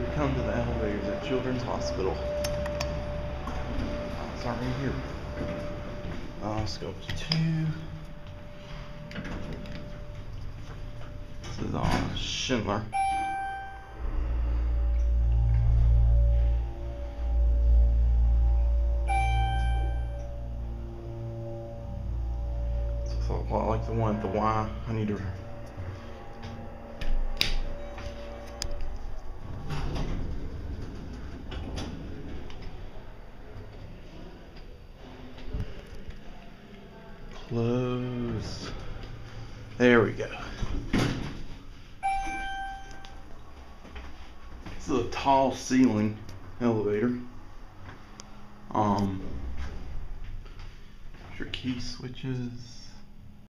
come to the elevators at Children's Hospital. It's already here. Let's go to 2. This is Schindler. It's a lot like the one at the Y. I need to. Close. There we go. This is a tall ceiling elevator. Your key switches.